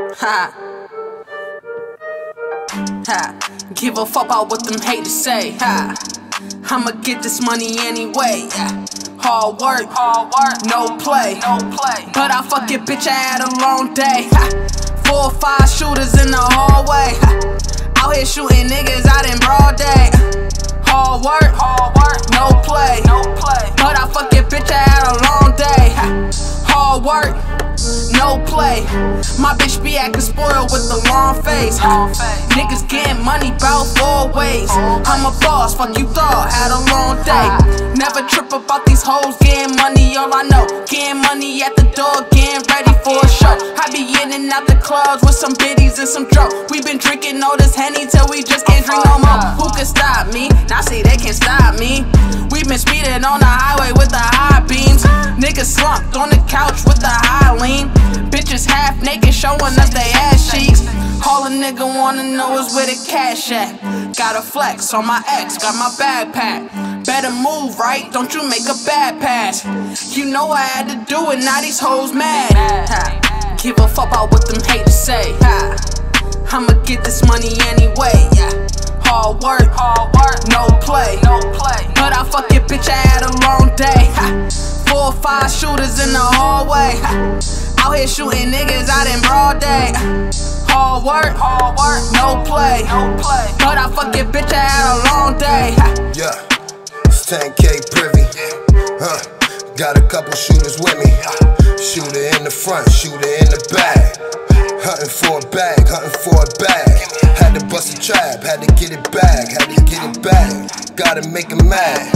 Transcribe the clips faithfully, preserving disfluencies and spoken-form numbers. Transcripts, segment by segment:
Ha. Ha. Give a fuck about what them haters say. Ha. I'ma get this money anyway. Yeah. Hard work, hard work, no play, no play. But I fuck your bitch, I had a long day. Ha. Four or five shooters in the hallway. Ha. Out here shooting niggas out in broad day. Hard work, hard work, no play, no play. But I fuck your bitch, I had a long day. Ha. Hard work, no play. My bitch be acting spoiled with the long face. Long face. Niggas getting money bout four ways. I'm a boss, fuck you thought, had a long day. Never trip about these hoes getting money, all I know. Getting money at the door, getting ready for a show. I be in and out the clubs with some biddies and some dro. We been drinking all this Henny till we just can't drink no more. Who can stop me? Now see they can't stop me. We been speeding on the highway with the high beams. Niggas slumped on the couch with the high lean. Bitches half naked showing us they ass cheeks. All a nigga wanna know is where the cash at. Gotta flex on my ex, got my backpack. Better move right, don't you make a bad pass. You know I had to do it, now these hoes mad. Ha. Give a fuck about what them haters say. Ha. I'ma get this money anyway. Yeah. Hard work, hard work, no play, no play. But I fuck your bitch, I had a long day. Ha. Four or five shooters in the hallway. Ha. Out here shooting niggas out in broad day. Hard work, hard work, no play, no play. But I fuck your bitch, I had a long day. Yeah, it's ten K privy. Huh. Got a couple shooters with me. Shooter in the front, shooter in the back. Hunting for a bag, hunting for a bag. Had to bust a trap, had to get it back, had to get it back. Gotta make him mad.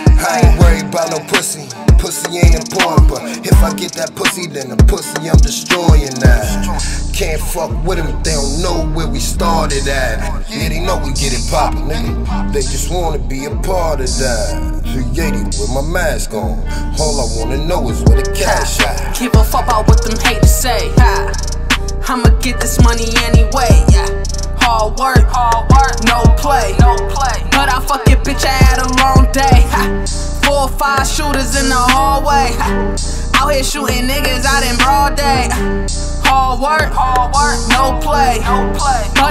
I ain't worried about no pussy. Pussy ain't important, but if I get that pussy, then the pussy I'm destroying now. Can't fuck with them, they don't know where we started at. Yeah, they know we get it poppin', nigga. They just wanna be a part of that. Yeti with my mask on. All I wanna know is where the cash at. Give a fuck about what them haters say. Ha. I'ma get this money anyway. Yeah. Hard work, hard work, no play, no play. But I fuck your bitch, I had a long day. Ha. Four or five shooters in the hallway. Ha. Out here shooting niggas out in broad day. Hard work, hard work, no play, no play. But